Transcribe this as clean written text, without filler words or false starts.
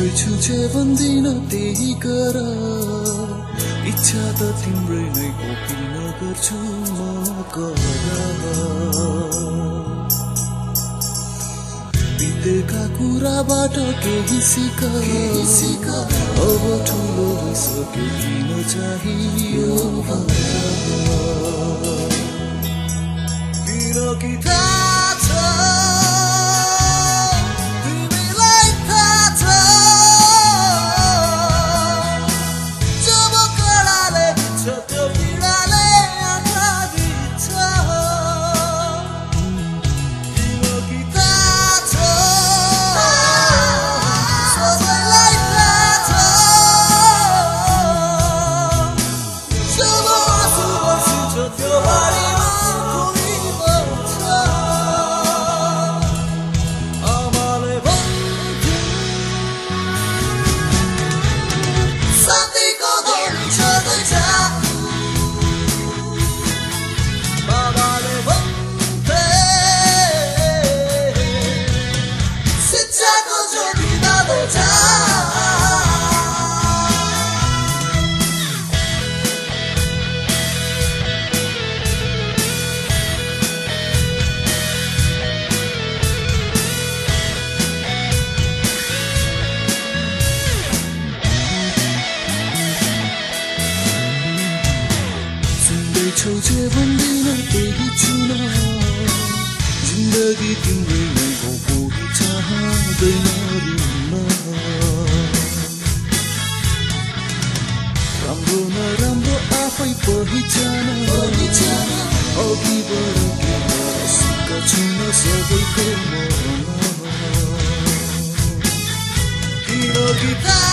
सुन्दैछु जे भन्दिन त्यही गर इच्छा त तिम्रै नै हो किन गर्छु म बितेका कुराबाट केही सिक अब ठुलो भइसक्यो किन चाहियो किनकि थाहा छ तिमीलाई थाहा छ जब कडाले छ त्यो पीडाले आँखा दिन्छ किनकि थाहा छ सबैलाई थाहा छ जब आँसु बर्सिन्छ त्यो बारीमा जे भन्दिन त्यही छुन जिन्दगी तिम्रै नै हो कोही चाहँदैन राम्रो नराम्रो आफै पहिचान अघि बढेर सुख छुन सबैको मन किनकि